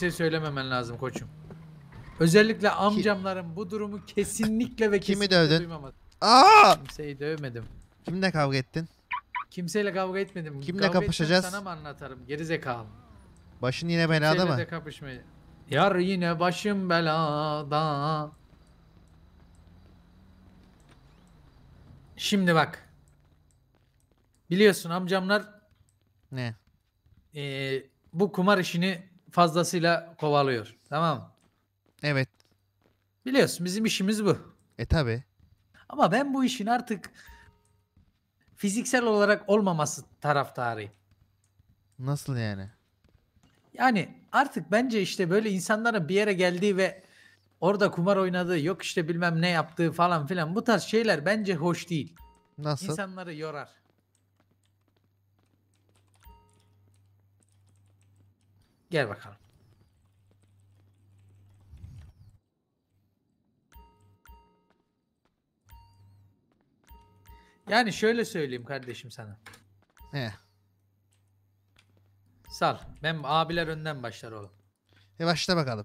kimseye söylememen lazım koçum. Özellikle amcamların bu durumu kesinlikle ve Kimi kesinlikle dövdün? duymamalı. Aa! Kimseyi dövmedim. Kimle kavga ettin? Kimseyle kavga etmedim. Kimle Kavga kapışacağız? etsem sana mı anlatırım? Gerizekalı. Başın yine belada Kimseyle mı? de kapışmayı. Yar yine başım belada. Şimdi bak. Biliyorsun amcamlar Ne? bu kumar işini fazlasıyla kovalıyor. Tamam mı? Evet. Biliyorsun bizim işimiz bu. Tabi. Ama ben bu işin artık fiziksel olarak olmaması taraftarıyım. Nasıl yani? Yani artık bence işte böyle insanların bir yere geldiği ve orada kumar oynadığı, yok işte bilmem ne yaptığı falan filan, bu tarz şeyler bence hoş değil. Nasıl? İnsanları yorar. Gel bakalım. Yani şöyle söyleyeyim kardeşim sana. He. Sal. Ben abiler önden başlar oğlum. Başla bakalım.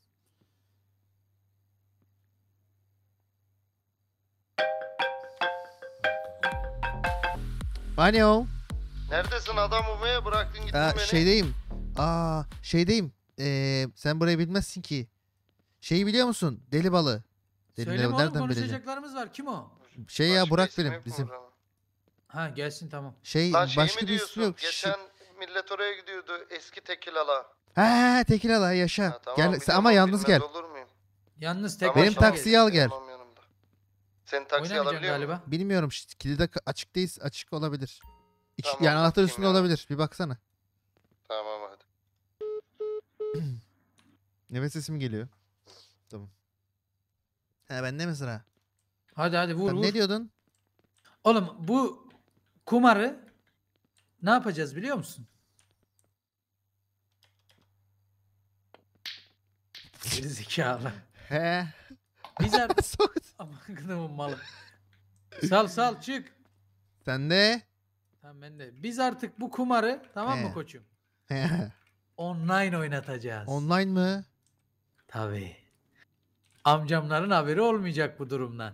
Alo. Neredesin adam umaya bıraktın gittin beni. Şeydeyim. Şeydeyim. Sen burayı bilmezsin ki. Şeyi biliyor musun? Deli balı. Deli Söyleme balı oğlum, nereden bileceğim? konuşacaklarımız var. Kim o? Şey ya Başka Burak isim benim yok mu bizim. buranın? Ha gelsin tamam. Lan şey Başka mi bir ismi diyorsun? yok. Geçen millet oraya gidiyordu eski Tekilala. He Tekilala yaşa. Ha, tamam, Gel biliyorum, sen ama yalnız bilmez gel. olur muyum? Yalnız tek Tamam, Benim başına taksiyi gel. al gel. Olmam yanımda. Senin taksiyi Oynamayacaksın alabiliyor musun? galiba. Bilmiyorum kilide açık değil, açık olabilir. Tamam, Yani anahtar bakayım üstünde ya. olabilir. Bir baksana. Tamam hadi. Nefes sesim geliyor. Tamam. He bende mi sıra? Hadi vur Sen vur. ne diyordun? Oğlum bu kumarı ne yapacağız biliyor musun? Gerizekalı. He. Biz artık... Sok- Aman kızımın malı. Sal çık. Sen de. Tamam ben de. Biz artık bu kumarı, tamam mı He. koçum? He. Online oynatacağız. Online mı? Tabii. Amcamların haberi olmayacak bu durumdan.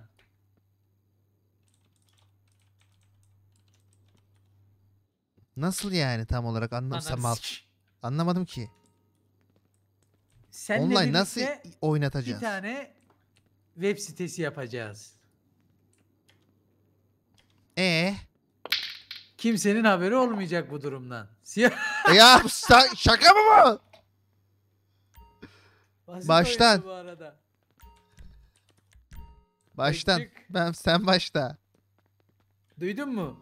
Nasıl yani tam olarak Ananı sik. anlamadım ki. Seninle Online birlikte nasıl bir oynatacağız? tane web sitesi yapacağız. Kimsenin haberi olmayacak bu durumdan. Siyah. Ya şaka mı bu? Basit Baştan. oyundu bu arada. Baştan. Çık. Sen başla. Duydun mu?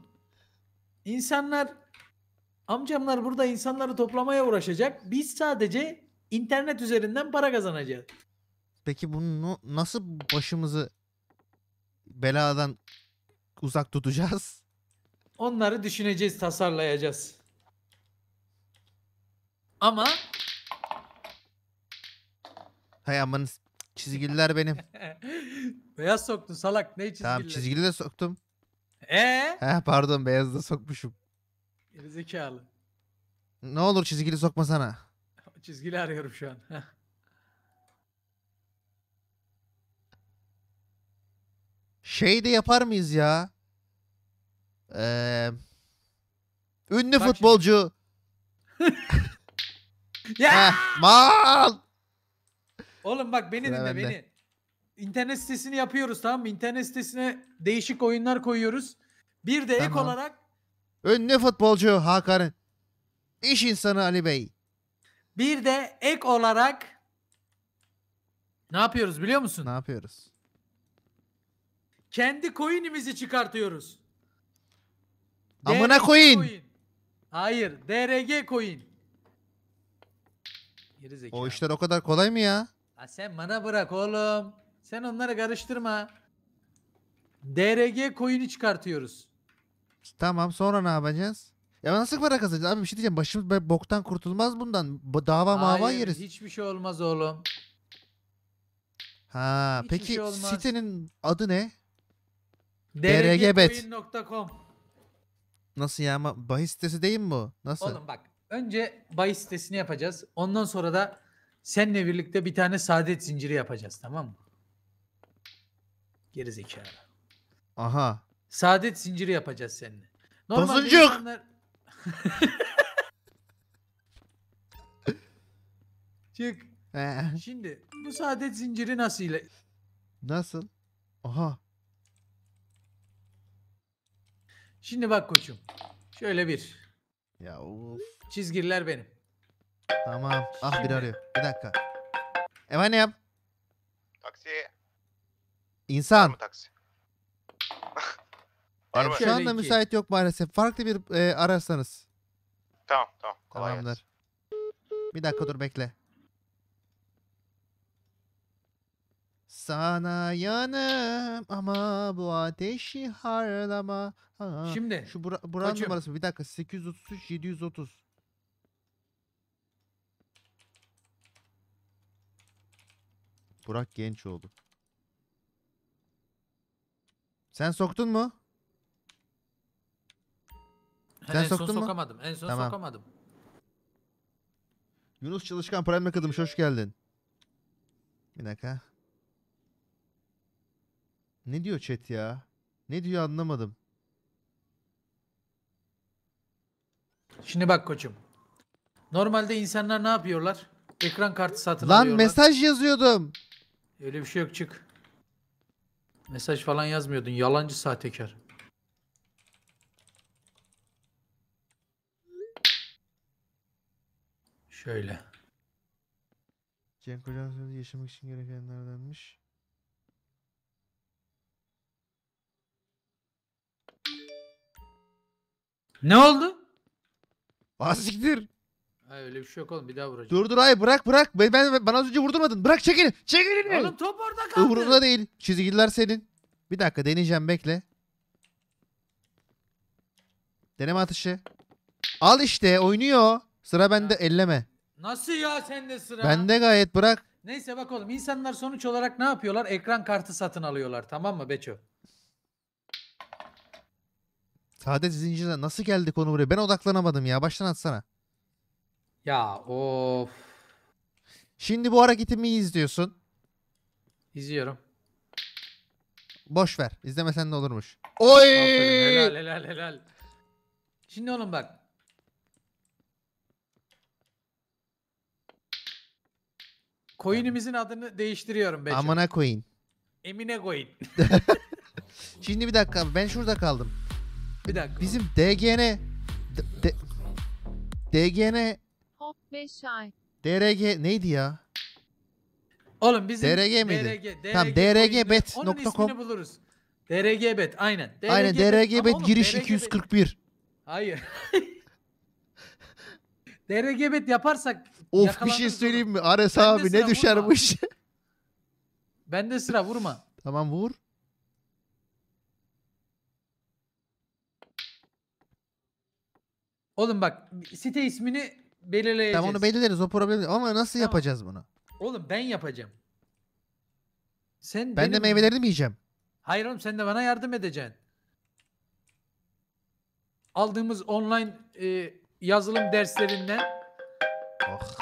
Amcamlar burada insanları toplamaya uğraşacak. Biz sadece internet üzerinden para kazanacağız. Peki bunu nasıl başımızı beladan uzak tutacağız? Onları düşüneceğiz, tasarlayacağız. Ama Hay aman çizgililer benim. beyaz soktun salak. Ne çizgiler? Tamam çizgili de soktum. He Pardon beyazı da sokmuşum. Gerizekalı. Ne olur çizgili sokmasana. Çizgili arıyorum şu an. Heh. Şey de yapar mıyız ya? Ünlü Bak futbolcu. Ya! Mal. Oğlum bak beni Sıra dinle bende. beni. İnternet sitesini yapıyoruz, tamam mı? İnternet sitesine değişik oyunlar koyuyoruz. Bir de ek Tamam. olarak Ünlü futbolcu Hakan. İş insanı Ali Bey. ne yapıyoruz biliyor musun? Ne yapıyoruz? Kendi coin'imizi çıkartıyoruz. Amına DRG koyun. coin. Hayır, DRG coin. Gerizekalı. O işler o kadar kolay mı ya? Ha sen bana bırak oğlum. Sen onları karıştırma. DRG coin'i çıkartıyoruz. Tamam sonra ne yapacağız? Ya nasıl para kazanacağız? Abi bir şey diyeceğim. Başımız böyle boktan kurtulmaz bundan. Dava mava Hayır, yeriz. hiçbir şey olmaz oğlum. Ha, hiçbir peki şey olmaz. sitenin adı ne? drgcoin.com. Nasıl ya? Bahis sitesi değil mi bu? Nasıl? Oğlum bak. Önce bahis sitesini yapacağız. Ondan sonra da Seninle birlikte bir tane saadet zinciri yapacağız, tamam mı? Geri zekalı. Aha. Saadet zinciri yapacağız seninle. Normalde Tosuncuk! insanlar... Çık. Şimdi bu saadet zinciri nasıl ile... Nasıl? Aha. Şimdi bak koçum. Şöyle bir. Ya of. Çizgiler benim. Tamam. Ah biri Şimdi- arıyor. Bir dakika. Efendim? Taksi. İnsan. Taksi? Şu Şöyle anda iki. müsait yok maalesef. Farklı bir ararsanız. Tamam. Kolay gelsin. Tamamdır. Bir dakika dur bekle. Sana yanım ama bu ateşi harlama. Ha. Şimdi, Şu buranın koçum. numarası bir dakika 833 730. Burak Gençoğlu. Sen soktun mu? Sen en son soktun mu? sokamadım. En son Tamam. sokamadım. Yunus Çalışkan Prime Akademi hoş geldin. Bir dakika. Ne diyor chat ya? Ne diyor anlamadım. Şimdi bak koçum. Normalde insanlar ne yapıyorlar? Ekran kartı satın Lan alıyorlar. mesaj yazıyordum. Öyle bir şey yok, çık. Mesaj falan yazmıyordun. Yalancı sahtekar. Şöyle. Cenk Hoca'nın sözü yaşamak için gerekenlerdenmiş. Ne oldu? Asiktir. Ha, öyle bir şey yok oğlum. Bir daha vuracağım. Dur hayır bırak. Bana az önce vurdurmadın. Bırak çekil. Çekil. Oğlum top orada kaldı. Umurumda değil. Çizgiler senin. Bir dakika deneyeceğim bekle. Deneme atışı. Al işte oynuyor. Sıra bende elleme. Nasıl ya, sende sıra? Bende gayet bırak. Neyse bak oğlum, insanlar sonuç olarak ne yapıyorlar? Ekran kartı satın alıyorlar, tamam mı Beço? Saadet zincirine nasıl geldi konu buraya? Ben odaklanamadım ya. Baştan atsana. Ya of. Şimdi bu hareketimi iyi izliyorsun. İzliyorum. Boş ver. İzlemesen ne olurmuş. Oy! Aferin, helal. Şimdi oğlum bak. Coin'imizin adını değiştiriyorum Beço. Amına koyayım. Emine Coin. Şimdi bir dakika ben şurada kaldım. Bir dakika. Bizim DGN DGN Hop 5 ay. DRG neydi ya? Oğlum bizim DRG miydi? DRG, Tamam, Coin'de- drgbet.com. Onun ismini buluruz. DRGbet aynen. Aynen Ama DRGbet oğlum, giriş DRGbet 241. Hayır. DRGbet yaparsak Of bir yakalanırız şey oğlum. söyleyeyim mi? Ares Bende abi sıra, ne düşermiş. Bende sıra, vurma. Tamam vur. Oğlum bak, site ismini belirleyeceğiz. Tamam onu belirleriz o problem değil. Ama nasıl Tamam. yapacağız bunu? Oğlum ben yapacağım. Sen Ben de benim- meyvelerini mi yiyeceğim? Hayır oğlum, sen de bana yardım edeceksin. Aldığımız online yazılım derslerinden. Oh.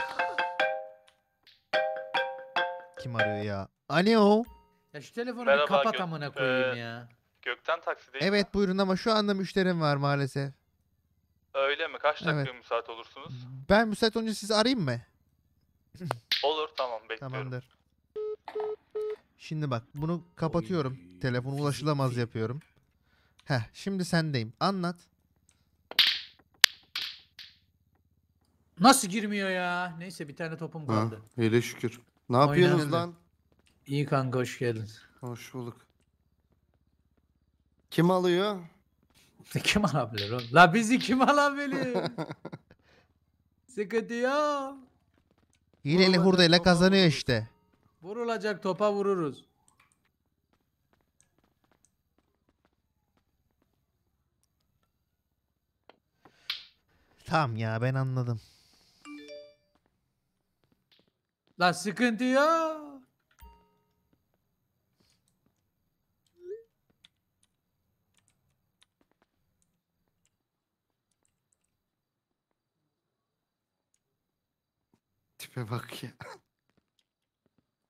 Kim arıyor ya? Alo. Ya şu telefonu Merhaba, bir kapat amına koyayım ya. Gökten taksi değil mi? Evet buyurun ama şu anda müşterim var maalesef. Öyle mi? Kaç dakika Evet. müsait olursunuz? Ben müsait olunca sizi arayayım mı? Olur, tamam, bekliyorum. Tamamdır. Şimdi bak bunu kapatıyorum. Oy, Telefonu ulaşılamaz fiziki. yapıyorum. Heh şimdi sendeyim. Anlat. Nasıl girmiyor ya? Neyse, bir tane topum Ha, kaldı. hele şükür. Ne yapıyorsunuz Oynandı. lan? İyi kanka, hoş geldin. Hoş bulduk. Kim alıyor? Kim alabilir oğlum? La bizi kim alabilir? Sıkıntı yok. Hileli Vurulacak hurdayla topa kazanıyor vururuz. işte. Vurulacak topa vururuz. Tamam ya ben anladım. La sıkıntı yok. Tipe bak ya.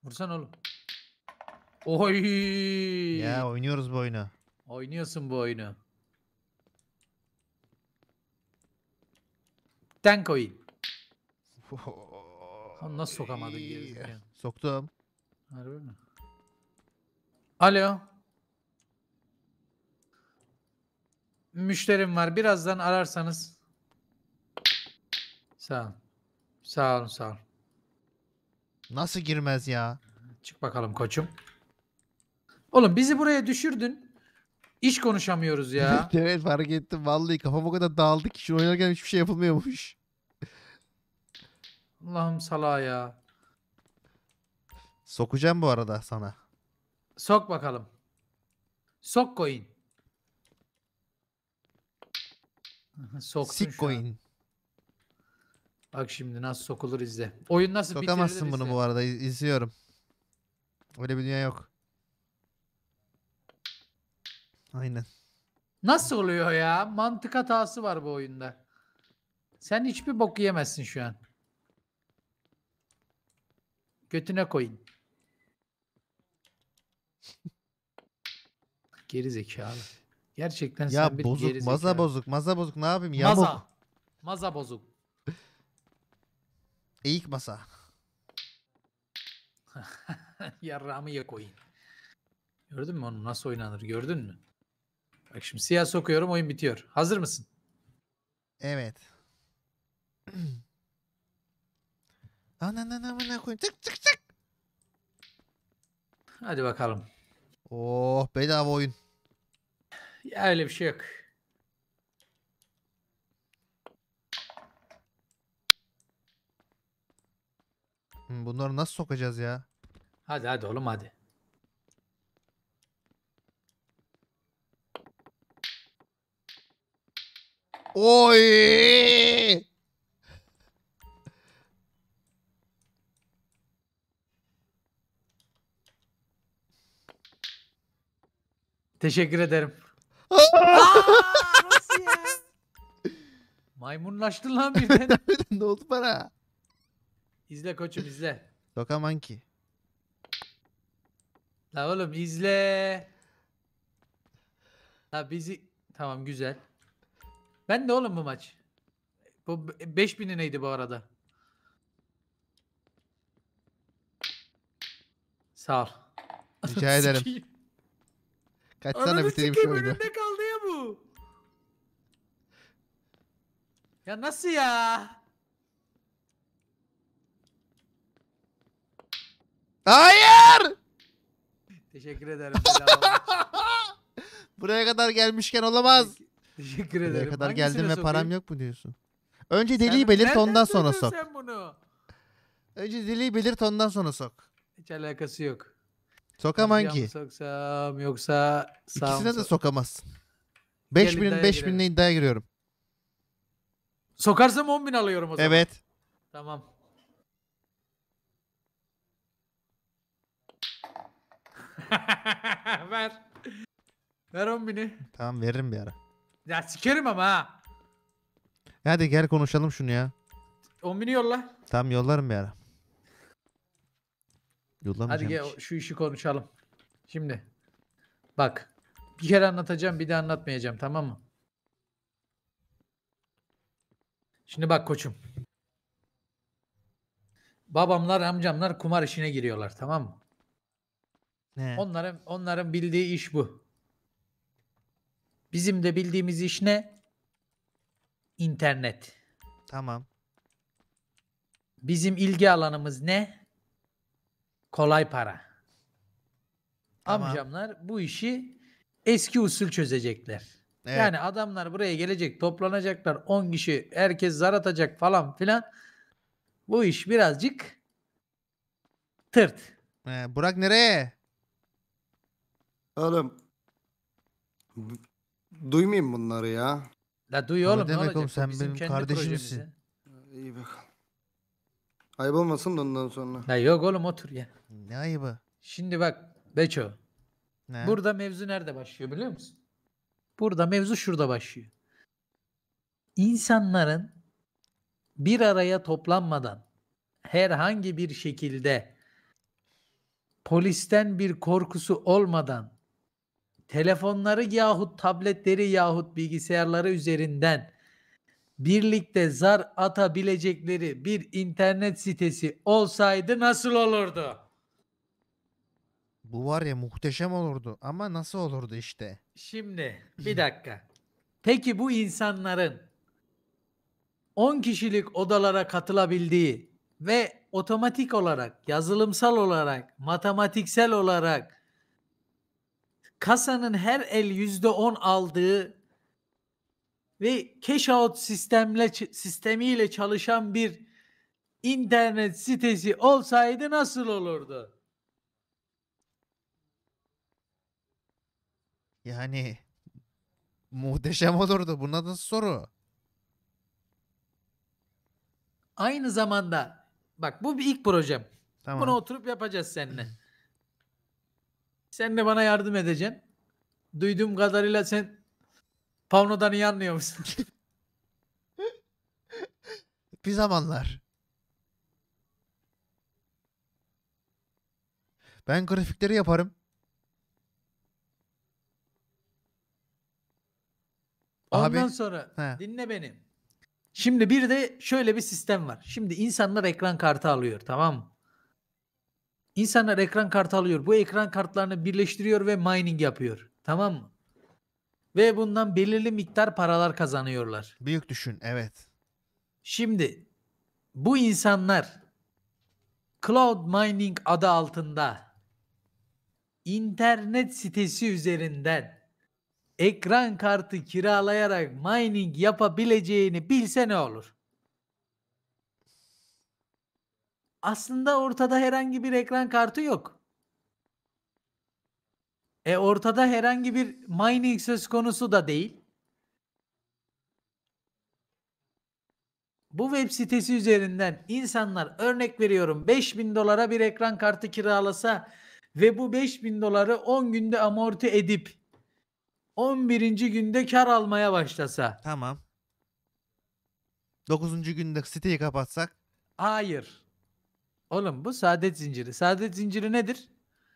Vursan oğlum. Oy. Ya oynuyoruz bu oyunu. Oynuyorsun bu oyunu. Tank oyun. Onu nasıl sokamadın gerizekalı? Soktum. Harbi mi? Alo. Müşterim var. Birazdan ararsanız. Sağ ol. Sağ olun, sağ ol. Nasıl girmez ya? Çık bakalım koçum. Oğlum bizi buraya düşürdün. İş konuşamıyoruz ya. Evet fark ettim. Vallahi kafam o kadar dağıldı ki şu oynarken hiçbir şey yapılmıyormuş. Allah'ım salağa ya. Sokacağım bu arada sana. Sok bakalım. Sok coin. Soktun Sik şu an. coin. Bak şimdi nasıl sokulur izle. Oyun nasıl bitirilir Sokamazsın bunu izle. bu arada. İzliyorum. Öyle bir dünya yok. Aynen. Nasıl oluyor ya? Mantık hatası var bu oyunda. Sen hiçbir bok yiyemezsin şu an. Götüne koyun. Geri zekalı. Gerçekten sen Ya bir bozuk, geri maza zekalı. bozuk, maza bozuk. Ne yapayım? Yamuk. Maza. Maza bozuk. Eğik masa. Yarrağımı ye koyun. Gördün mü onu nasıl oynanır? Gördün mü? Bak şimdi siyah sokuyorum, oyun bitiyor. Hazır mısın? Evet. Ananı koyayım. Tık tık tık. Hadi bakalım. Oh bedava oyun. Ya öyle bir şey yok. Bunları nasıl sokacağız ya? Hadi hadi oğlum hadi. Oy! Teşekkür ederim. Nasıl ya? Maymunlaştın lan birden. Ne oldu bana? İzle koçum izle. Sokaman ki. La oğlum izle. La bizi... Tamam güzel. Ben de oğlum bu maç. Bu 5000'i neydi bu arada? Sağ ol. Rica ederim. Sikeyim. Kaçsana Ananı bitireyim şu sikeyim, oyunu. önümde kaldı ya bu. Ya nasıl ya? Hayır! Teşekkür ederim. bedava maç. Buraya kadar gelmişken olamaz. Teşekkür Buraya ederim. kadar Hangisine geldim ve param sokayım? yok mu diyorsun? Önce Sen deliği belirt nereden ondan sonra duydun sok. sen bunu? Önce deliği belirt ondan sonra sok. Hiç alakası yok. Sokaman Karşıya mı ki. soksam yoksa sağ mı İkisine de sok- sokamazsın. Gel 5000'in iddiaya 5000'le girelim. iddiaya giriyorum. Sokarsam 10.000 alıyorum o zaman. Evet. Tamam. Ver. Ver 10.000'i. Tamam veririm bir ara. Ya sikerim ama ha. Hadi gel konuşalım şunu ya. 10.000'i yolla. Tamam yollarım bir ara. Hadi Yollamayacağım gel ki. şu işi konuşalım. Şimdi. Bak. Bir kere anlatacağım, bir de anlatmayacağım, tamam mı? Şimdi bak koçum. Babamlar, amcamlar kumar işine giriyorlar, tamam mı? Ne? Onların bildiği iş bu. Bizim de bildiğimiz iş ne? İnternet. Tamam. Bizim ilgi alanımız ne? Kolay para. Tamam. Amcamlar bu işi eski usul çözecekler. Evet. Yani adamlar buraya gelecek, toplanacaklar 10 kişi, herkes zar atacak falan filan. Bu iş birazcık tırt. Burak nereye? Oğlum. Duymayayım bunları ya. La duy O ne oğlum ne demek olacak? oğlum, Bu sen bizim benim kendi kardeşimsin. projemiz ya. İyi bakalım. Ayıp olmasın da ondan sonra. La yok oğlum otur ya. Ne ayıbı? Şimdi bak Beço. Ne? Burada mevzu nerede başlıyor biliyor musun? Burada mevzu şurada başlıyor. İnsanların bir araya toplanmadan herhangi bir şekilde polisten bir korkusu olmadan telefonları yahut tabletleri yahut bilgisayarları üzerinden birlikte zar atabilecekleri bir internet sitesi olsaydı nasıl olurdu? Bu var ya muhteşem olurdu ama nasıl olurdu işte. Şimdi bir dakika. Peki bu insanların 10 kişilik odalara katılabildiği ve otomatik olarak, yazılımsal olarak, matematiksel olarak kasanın her el %10 aldığı ve cash out sistemiyle çalışan bir internet sitesi olsaydı nasıl olurdu? Yani muhteşem olurdu. Bu nasıl soru? Aynı zamanda bak bu bir ilk projem. Tamam. Bunu oturup yapacağız seninle. Sen de bana yardım edeceksin. Duyduğum kadarıyla sen Pavno'dan iyi anlıyor musun? Bir zamanlar. Ben grafikleri yaparım. Ondan Abi, sonra he. dinle beni. Şimdi bir de şöyle bir sistem var. Şimdi insanlar ekran kartı alıyor, tamam mı? İnsanlar ekran kartı alıyor. Bu ekran kartlarını birleştiriyor ve mining yapıyor. Tamam mı? Ve bundan belirli miktar paralar kazanıyorlar. Büyük düşün, evet. Şimdi bu insanlar cloud mining adı altında internet sitesi üzerinden ekran kartı kiralayarak mining yapabileceğini bilse ne olur? Aslında ortada herhangi bir ekran kartı yok. Ortada herhangi bir mining söz konusu da değil. Bu web sitesi üzerinden insanlar, örnek veriyorum, $5.000 bir ekran kartı kiralasa ve bu $5.000 10 günde amorti edip 11. günde kar almaya başlasa. Tamam. 9. günde siteyi kapatsak. Hayır. Oğlum bu saadet zinciri. Saadet zinciri nedir?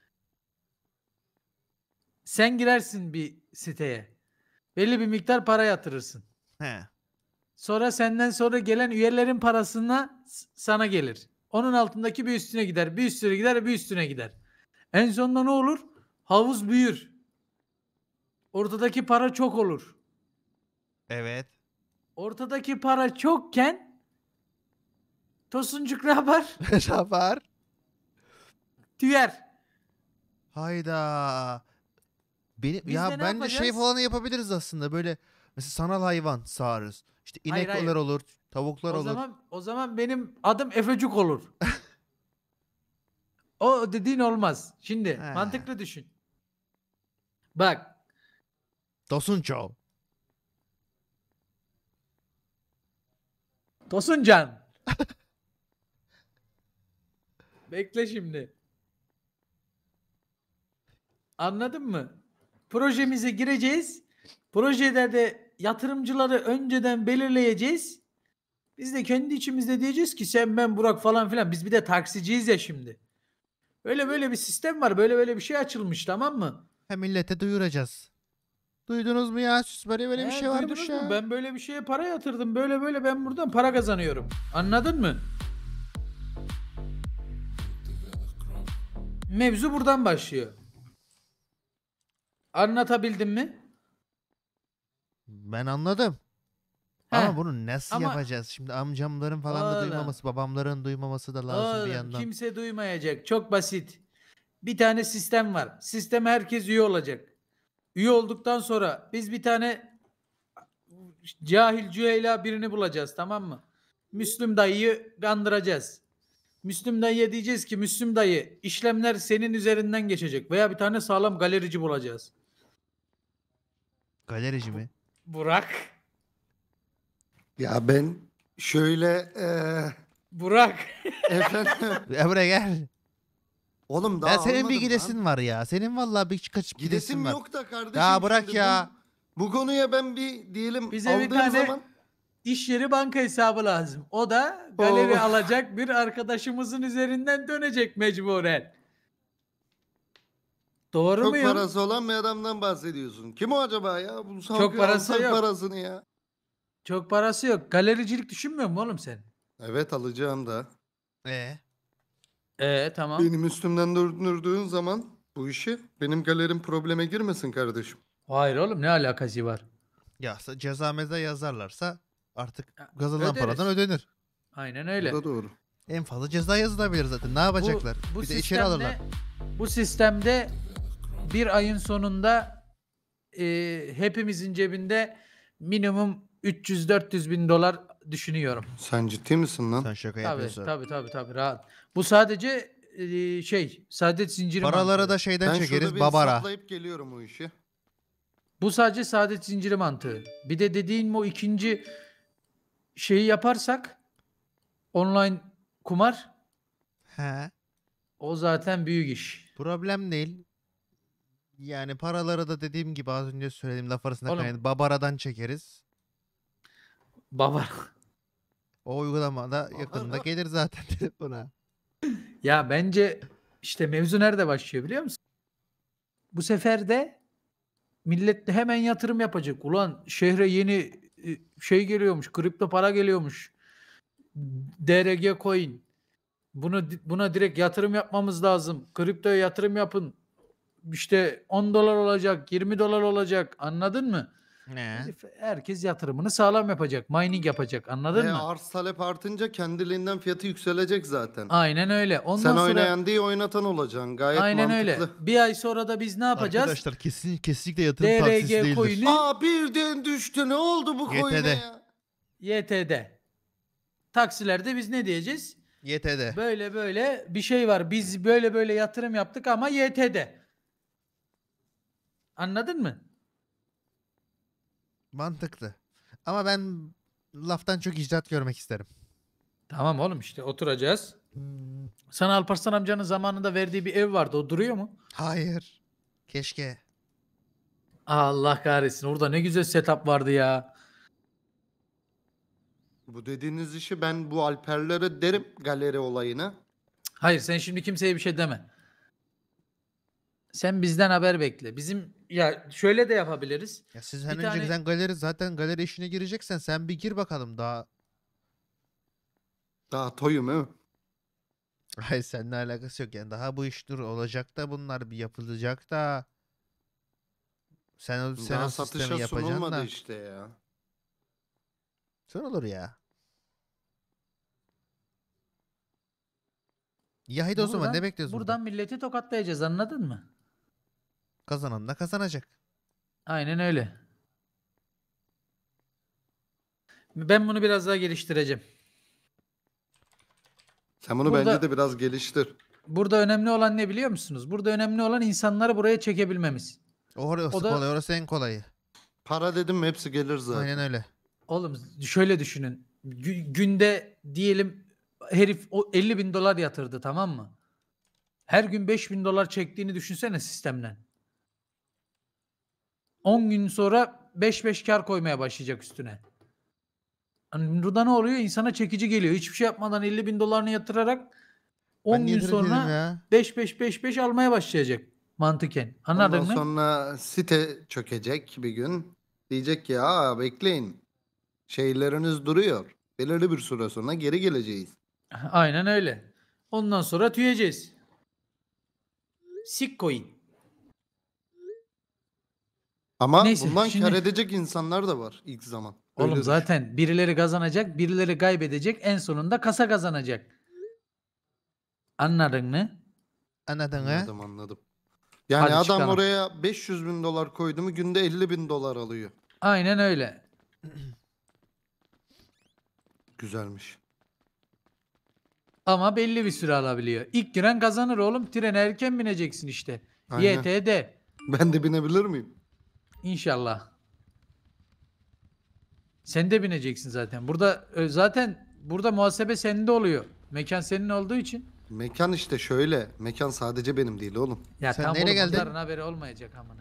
Sen girersin bir siteye. Belli bir miktar para yatırırsın. He. Sonra senden sonra gelen üyelerin parasına sana gelir. Onun altındaki bir üstüne gider, bir üstüne gider, bir üstüne gider. En sonunda ne olur? Havuz büyür. Ortadaki para çok olur. Evet. Ortadaki para çokken Tosuncuk ne yapar? Ne yapar? Tüyer. Hayda. Benim Biz ya de ne bence şey yapacağız? falan yapabiliriz aslında, böyle mesela sanal hayvan sağarız. İşte Hayır, inekler hayır. olur, tavuklar O olur. zaman benim adım Efecuk olur. O dediğin olmaz. Şimdi He. mantıklı düşün. Bak, Tosunço. Tosuncan. Bekle şimdi. Anladın mı? Projemize gireceğiz. Projede de yatırımcıları önceden belirleyeceğiz. Biz de kendi içimizde diyeceğiz ki sen ben Burak falan filan. Biz bir de taksiciyiz ya şimdi. Böyle bir sistem var. Böyle bir şey açılmış, tamam mı? Hem millete duyuracağız. Duydunuz mu ya? Böyle bir şey varmış Duydunuz ya. mu? Ben böyle bir şeye para yatırdım. Böyle ben buradan para kazanıyorum. Anladın mı? Mevzu buradan başlıyor. Anlatabildim mi? Ben anladım. Heh. Ama bunu nasıl Ama- yapacağız? Şimdi amcamların falan da Oğlum. duymaması, babamların duymaması da lazım bir Oğlum, yandan. kimse duymayacak. Çok basit. Bir tane sistem var. Sisteme herkes üye olacak. Üye olduktan sonra biz bir tane cahil cüheyla birini bulacağız, tamam mı? Müslüm dayıyı kandıracağız. Müslüm dayıya diyeceğiz ki Müslüm dayı, işlemler senin üzerinden geçecek veya bir tane sağlam galerici bulacağız. Galerici mi? Burak. Ya ben şöyle Burak. efendim Ya buraya gel. oğlum daha Ya senin bir almadım gidesin lan. var ya. Senin vallahi bir kaçıp gidesin Gidesim var. yok da kardeşim. Ya bırak şimdi ya. Bu konuya ben bir diyelim Bize bir aldığım tane zaman iş yeri banka hesabı lazım. O da galeri Oo. alacak bir arkadaşımızın üzerinden dönecek mecburen. Doğru Çok muyum? parası olan bir adamdan bahsediyorsun. Kim o acaba ya? Bu Çok parası alsak yok. parasını ya. Çok parası yok. Galericilik düşünmüyor musun oğlum sen? Evet alacağım da. Tamam. Benim üstümden döndürdüğün zaman bu işi benim galerim probleme girmesin kardeşim. Hayır oğlum, ne alakası var? Ya ceza meza yazarlarsa artık Ya, kazanılan öderiz. paradan ödenir. Aynen Bu öyle. da doğru. En fazla ceza yazılabilir zaten. Ne yapacaklar? Bu Bir de içeri alırlar. Bu sistemde bir ayın sonunda hepimizin cebinde minimum 300-400 bin dolar düşünüyorum. Sen ciddi misin lan? Sen şaka Tabii, yapıyorsun. tabii rahat. Bu sadece saadet zinciri Paraları mantığı. da şeyden Ben çekeriz şurada bir babara. hesaplayıp geliyorum o işi. Bu sadece saadet zinciri mantığı. Bir de dediğin o ikinci şeyi yaparsak, online kumar, He. o zaten büyük iş. Problem değil. Yani paraları da dediğim gibi az önce söylediğim laf arasında Oğlum. kaynadı. Babaradan çekeriz. Baba. O uygulama da yakında gelir zaten telefona. Ya bence işte mevzu nerede başlıyor biliyor musun? Bu sefer de millet de hemen yatırım yapacak. Ulan şehre yeni şey geliyormuş, kripto para geliyormuş. DRG coin. Buna direkt yatırım yapmamız lazım. Kriptoya yatırım yapın. İşte 10 dolar olacak, 20 dolar olacak. Anladın mı? Ne? Herkes yatırımını sağlam yapacak. Mining yapacak. Anladın mı? Arz talep artınca kendiliğinden fiyatı yükselecek zaten. Aynen öyle. Ondan Sen sonra oynayan değil oynatan olacaksın. Gayet aynen mantıklı. öyle. Bir ay sonra da biz ne yapacağız? Arkadaşlar kesinlikle yatırım tavsiyesi DRG değildir. coin'i Birden düştü. Ne oldu bu coin'e YTD. ya? YTD. Taksilerde biz ne diyeceğiz? YTD. Böyle bir şey var. Biz böyle yatırım yaptık ama YTD. Anladın mı? Mantıklı. Ama ben laftan çok icraat görmek isterim. Tamam oğlum, işte oturacağız. Sana Alparslan amcanın zamanında verdiği bir ev vardı. O duruyor mu? Hayır. Keşke. Allah kahretsin. Orada ne güzel setup vardı ya. Bu dediğiniz işi ben bu Alperlere derim, galeri olayını. Hayır, sen şimdi kimseye bir şey deme. Sen bizden haber bekle. Bizim ya şöyle de yapabiliriz. Ya sizden Bir önce tane- sen zaten galeri işine gireceksen sen bir gir bakalım daha. Daha toyum değil mi? Hayır seninle alakası yok yani daha bu iş olacak da bunlar bir yapılacak da. Sen o Daha sistemi satışa yapacaksın sunulmadı da. işte ya. Son olur ya. İyi haydi o zaman ne bekliyoruz Buradan milleti tokatlayacağız, anladın mı? Kazanan da kazanacak. Aynen öyle. Ben bunu biraz daha geliştireceğim. Sen bunu Burada- bence de biraz geliştir. Burada önemli olan ne biliyor musunuz? Burada önemli olan insanları buraya çekebilmemiz. Orası O da- kolay, orası en kolayı. Para dedim mi hepsi gelir zaten. Aynen öyle. Oğlum şöyle düşünün. Günde diyelim herif o 50 bin dolar yatırdı, tamam mı? Her gün 5 bin dolar çektiğini düşünsene sistemden. 10 gün sonra 5 kar koymaya başlayacak üstüne. Hani burada ne oluyor? İnsana çekici geliyor. Hiçbir şey yapmadan 50 bin dolarını yatırarak 10 niye gün direkt dedim sonra ya? 5 almaya başlayacak mantıken. Anladın Ondan mı? sonra site çökecek bir gün. Diyecek ki bekleyin. Şeyleriniz duruyor. Belirli bir süre sonra geri geleceğiz. Aynen öyle. Ondan sonra tüyeceğiz. Sitcoin. Ama Neyse, bundan şimdi- kar edecek insanlar da var ilk zaman. Oğlum Öyle düşün. zaten birileri kazanacak, birileri kaybedecek. En sonunda kasa kazanacak. Anladın mı? Anladın mı? Anladım. Yani Hadi adam çıkalım. oraya 500 bin dolar koydu mu günde 50 bin dolar alıyor. Aynen öyle. Güzelmiş. Ama belli bir süre alabiliyor. İlk giren kazanır oğlum. Trene erken bineceksin işte. Aynen. YTD. Ben de binebilir miyim? İnşallah. Sen de bineceksin zaten. Burada muhasebe sende oluyor. Mekan senin olduğu için. Mekan işte şöyle. Mekan sadece benim değil oğlum. Ya Sen tam neyle oğlum, geldin? onların haberi olmayacak amına.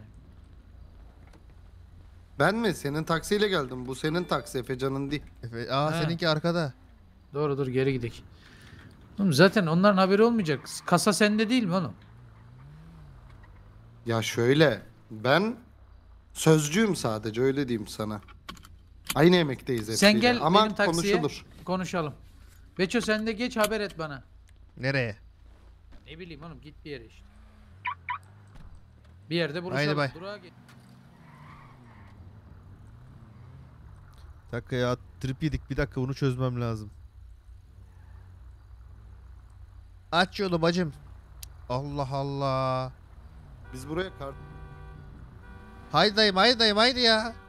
Ben mi? Senin taksiyle geldim. Bu senin taksi Efecan'ın değil. Ha. Seninki arkada. Doğru, dur geri gidelim. Oğlum zaten onların haberi olmayacak. Kasa sende değil mi oğlum? Ya şöyle, ben sözcüyüm sadece, öyle diyeyim sana. Aynı emekteyiz Sen hepsiyle gel ama benim taksiye konuşulur. konuşalım. Beço sen de geç haber et bana. Nereye? Ne bileyim oğlum git bir yere işte. Bir yerde buluşalım. Haydi bay. Durağa git. Bir dakika ya, trip yedik, bir dakika bunu çözmem lazım. Aç yolu bacım. Allah Allah. Biz buraya kart Haydi dayım, haydi dayım, haydi ya.